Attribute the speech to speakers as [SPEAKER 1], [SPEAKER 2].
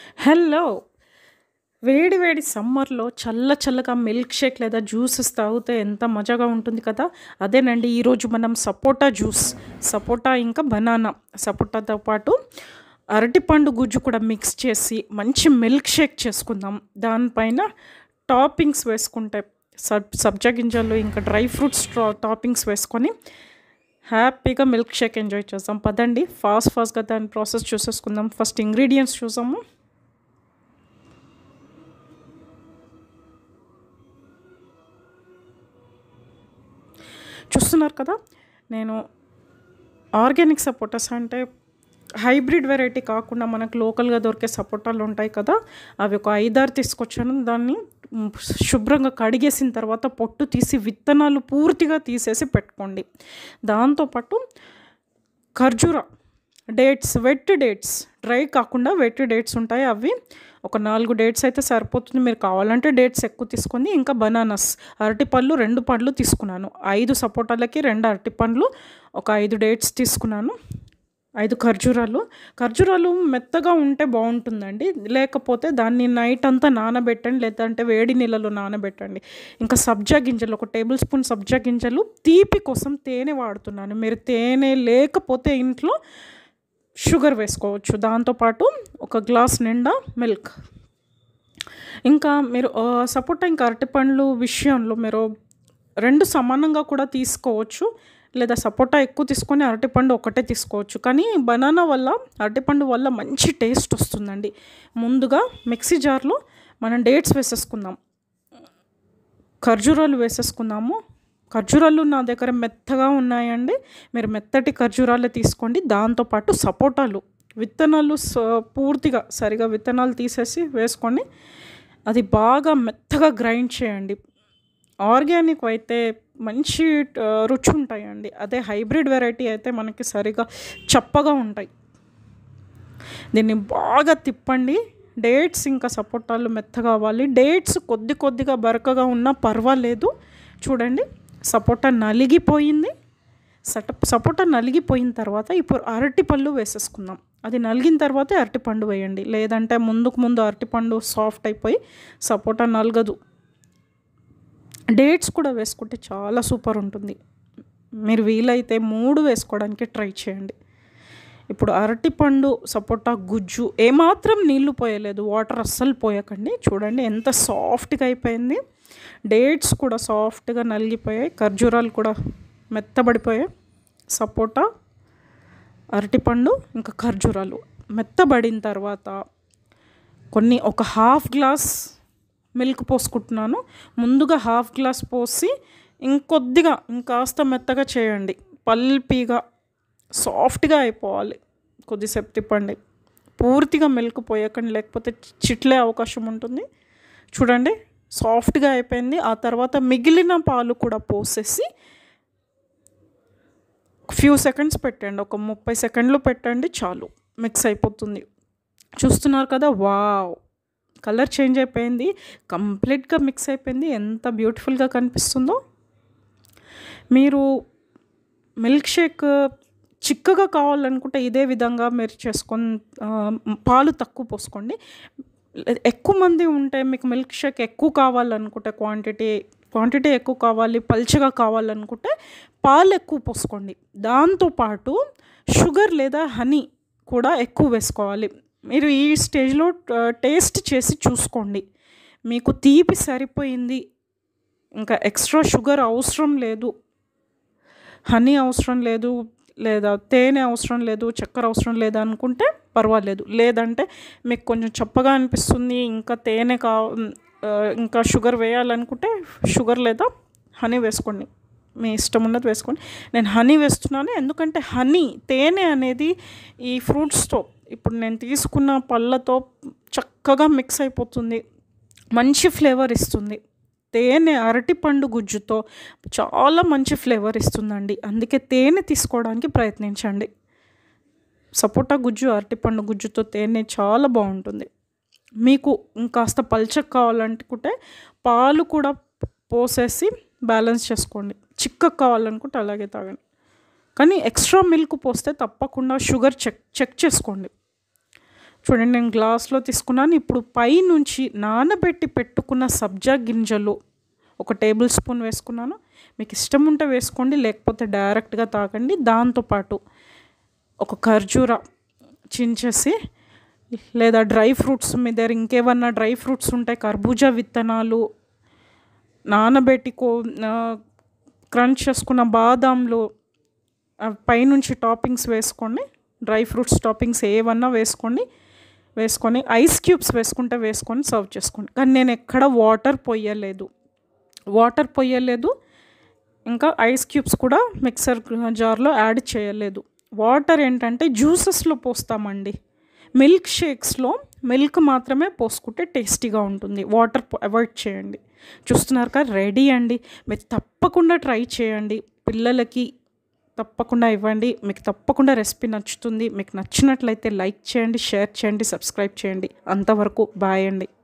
[SPEAKER 1] Hello! వేడి వేడి సమ్మర్‌లో చల్లగా మిల్క్ షేక్ లేదా జ్యూసెస్ తాగితే ఎంత మజాగా ఉంటుంది కదా! అదేనండి ఈరోజు మనం సపోటా జ్యూస్, సపోటా ఇంకా బనానా, సపోటాతో పాటు అరటిపండు గుజ్జు కూడా మిక్స్ చేసి మంచి మిల్క్ షేక్ చేసుకుందాం. దానిపైన టాపింగ్స్ వేసుకుంటే సబ్జా గింజలు ఇంకా డ్రై ఫ్రూట్స్ టాపింగ్స్ వేసుకొని హ్యాపీగా మిల్క్ షేక్ ఎంజాయ్ చేద్దాం. పదండి ఫాస్ట్‌గా దాని ప్రాసెస్ చూసేసుకుందాం. ఫస్ట్ ఇంగ్రీడియెంట్స్ చూసాము. చూస్తున్నారు కదా! నేను ఆర్గానిక్ సపోటాస్ అంటే హైబ్రిడ్ వెరైటీ కాకుండా మనకు లోకల్‌గా దొరికే సపోటాలు ఉంటాయి కదా! అవి ఒక 5, 6 తీసుకొచ్చాను. దాన్ని శుభ్రంగా కడిగేసిన తర్వాత పొట్టు తీసి విత్తనాలు పూర్తిగా తీసేసి పెట్టుకోండి. దాంతోపాటు ఖర్జూర డేట్స్, వెట్ డేట్స్, డ్రై కాకుండా వెట్ డేట్స్ ఉంటాయి. అవి ఒక 4 డేట్స్ అయితే సరిపోతుంది. మీరు కావాలంటే డేట్స్ ఎక్కువ తీసుకొని ఇంకా బనానాస్, అరటిపళ్ళు 2 పండ్లు తీసుకున్నాను. 5 సపోటాలకి 2 అరటిపండ్లు, ఒక 5 డేట్స్ తీసుకున్నాను. 5 ఖర్జూరాలు మెత్తగా ఉంటే బాగుంటుందండి. లేకపోతే దాన్ని నైట్ అంతా నానబెట్టండి, లేదంటే వేడి నీళ్ళలో నానబెట్టండి. ఇంకా సబ్జా గింజలు, ఒక టేబుల్ స్పూన్ సబ్జా గింజలు, తీపి కోసం తేనె వాడుతున్నాను. మీరు తేనె లేకపోతే ఇంట్లో షుగర్ వేసుకోవచ్చు. దాంతోపాటు ఒక గ్లాస్ నిండా మిల్క్. ఇంకా మీరు సపోటా ఇంకా అరటిపండ్లు విషయంలో మీరు 2 సమానంగా కూడా తీసుకోవచ్చు, లేదా సపోటా ఎక్కువ తీసుకొని అరటిపండు ఒకటే తీసుకోవచ్చు. కానీ అరటిపండు వల్ల మంచి టేస్ట్ వస్తుందండి. ముందుగా మిక్సీ జార్లో మనం డేట్స్ వేసేసుకుందాం, ఖర్జూరాలు వేసేసుకుందాము. ఖర్జూరాలు నా దగ్గర మెత్తగా ఉన్నాయండి, మీరు మెత్తటి ఖర్జూరాలు తీసుకోండి. దాంతోపాటు సపోటాలు విత్తనాలు పూర్తిగా సరిగా విత్తనాలు తీసేసి వేసుకొని అది బాగా మెత్తగా గ్రైండ్ చేయండి. ఆర్గానిక్ అయితే మంచి రుచి ఉంటాయండి. అదే హైబ్రిడ్ వెరైటీ అయితే మనకి సరిగా చప్పగా ఉంటాయి. దీన్ని బాగా తిప్పండి. డేట్స్ ఇంకా సపోటాలు మెత్తగా అవ్వాలి. డేట్స్ కొద్దిగా బరకగా ఉన్నా పర్వాలేదు. చూడండి, సపోటా నలిగిపోయింది. సపోటా నలిగిపోయిన తర్వాత ఇప్పుడు అరటిపళ్ళు వేసేసుకుందాం. అది నలిగిన తర్వాతే అరటిపండు వేయండి, లేదంటే ముందు అరటిపండు సాఫ్ట్ అయిపోయి సపోటా నలగదు. డేట్స్ కూడా వేసుకుంటే చాలా సూపర్ ఉంటుంది. మీరు వీలైతే 3 వేసుకోవడానికి ట్రై చేయండి. ఇప్పుడు అరటిపండు సపోటా గుజ్జు ఏమాత్రం నీళ్లు పోయలేదు, వాటర్ అస్సలు పోయకండి. చూడండి ఎంత సాఫ్ట్గా అయిపోయింది. డేట్స్ కూడా సాఫ్ట్గా నలిగిపోయాయి, ఖర్జూరాలు కూడా మెత్తబడిపోయాయి. సపోటా, అరటిపండు ఇంకా ఖర్జూరాలు మెత్తబడిన తర్వాత ఒక హాఫ్ గ్లాస్ మిల్క్ పోసుకుంటున్నాను. ముందుగా హాఫ్ గ్లాస్ పోసి ఇంకాస్త మెత్తగా చేయండి. పల్పీగా సాఫ్ట్గా అయిపోవాలి. కొద్దిసేపు తిప్పండి. పూర్తిగా మిల్క్ పోయకండి, లేకపోతే చిట్లే అవకాశం ఉంటుంది. చూడండి సాఫ్ట్గా అయిపోయింది. ఆ తర్వాత మిగిలిన పాలు కూడా పోసేసి ఫ్యూ సెకండ్స్ పెట్టండి, ఒక 30 సెకండ్లు పెట్టండి చాలు, మిక్స్ అయిపోతుంది. చూస్తున్నారు కదా, వావ్, కలర్ చేంజ్ అయిపోయింది, కంప్లీట్గా మిక్స్ అయిపోయింది. ఎంత బ్యూటిఫుల్గా కనిపిస్తుందో. మీరు మిల్క్ షేక్ చిక్కగా కావాలనుకుంటే ఇదే విధంగా మీరు చేసుకొని పాలు తక్కువ పోసుకోండి. ఎక్కువ మంది ఉంటే మీకు మిల్క్ షేక్ ఎక్కువ కావాలనుకుంటే క్వాంటిటీ ఎక్కువ కావాలి, పల్చగా కావాలనుకుంటే పాలు ఎక్కువ పోసుకోండి. దాంతోపాటు షుగర్ లేదా హనీ కూడా ఎక్కువ వేసుకోవాలి. మీరు ఈ స్టేజ్లో టేస్ట్ చేసి చూసుకోండి. మీకు తీపి సరిపోయింది, ఇంకా ఎక్స్ట్రా షుగర్ అవసరం లేదు, హనీ అవసరం లేదు, లేదా తేనె అవసరం లేదు, చక్కెర అవసరం లేదు అనుకుంటే పర్వాలేదు. లేదంటే మీకు కొంచెం చప్పగా అనిపిస్తుంది, ఇంకా ఇంకా షుగర్ వేయాలనుకుంటే షుగర్ లేదా హనీ వేసుకోండి. మీ ఇష్టం ఉన్నది వేసుకోండి. నేను హనీ వేస్తున్నాను, ఎందుకంటే తేనె అనేది ఈ ఫ్రూట్స్తో, ఇప్పుడు నేను తీసుకున్న పళ్ళతో చక్కగా మిక్స్ అయిపోతుంది, మంచి ఫ్లేవర్ ఇస్తుంది. తేనె అరటిపండు గుజ్జుతో చాలా మంచి ఫ్లేవర్ ఇస్తుందండి. అందుకే తేనె తీసుకోవడానికి ప్రయత్నించండి. సపోటా గుజ్జు, అరటిపండు గుజ్జుతో తేనె చాలా బాగుంటుంది. మీకు ఇంకాస్త పల్చగా కావాలనుకుంటే పాలు కూడా పోసేసి బ్యాలెన్స్ చేసుకోండి. చిక్కగా కావాలనుకుంటే అలాగే తాగండి. కానీ ఎక్స్ట్రా మిల్క్ పోస్తే తప్పకుండా షుగర్ చెక్ చేసుకోండి. చూడండి నేను గ్లాస్లో తీసుకున్నాను. ఇప్పుడు పైనుంచి నానబెట్టి పెట్టుకున్న సబ్జా గింజలు ఒక టేబుల్ స్పూన్ వేసుకున్నాను. మీకు ఇష్టం ఉంటే వేసుకోండి, లేకపోతే డైరెక్ట్గా తాగండి. దాంతోపాటు ఒక ఖర్జూర చించేసి, లేదా డ్రై ఫ్రూట్స్ మీ దగ్గర ఇంకేమన్నా డ్రై ఫ్రూట్స్ ఉంటాయి, కర్బూజా విత్తనాలు నానబెట్టి క్రంచ్ చేసుకున్న బాదాంలు పైనుంచి టాపింగ్స్ వేసుకోండి. డ్రై ఫ్రూట్స్ టాపింగ్స్ ఏవన్నా వేసుకొని ఐస్ క్యూబ్స్ వేసుకుంటే వేసుకొని సర్వ్ చేసుకోండి. కానీ నేను ఎక్కడ వాటర్ పొయ్యలేదు, ఇంకా ఐస్ క్యూబ్స్ కూడా మిక్సర్ జార్లో యాడ్ చేయలేదు. వాటర్ ఏంటంటే జ్యూసెస్లో పోస్తామండి. మిల్క్ షేక్స్లో మిల్క్ మాత్రమే పోసుకుంటే టేస్టీగా ఉంటుంది. వాటర్ అవాయిడ్ చేయండి. చూస్తున్నారు కదా, రెడీ అండి. మీరు తప్పకుండా ట్రై చేయండి, పిల్లలకి తప్పకుండా ఇవ్వండి. మీకు తప్పకుండా రెసిపీ నచ్చుతుంది. మీకు నచ్చినట్లయితే లైక్ చేయండి, షేర్ చేయండి, సబ్స్క్రైబ్ చేయండి. అంతవరకు బాయ్ అండి.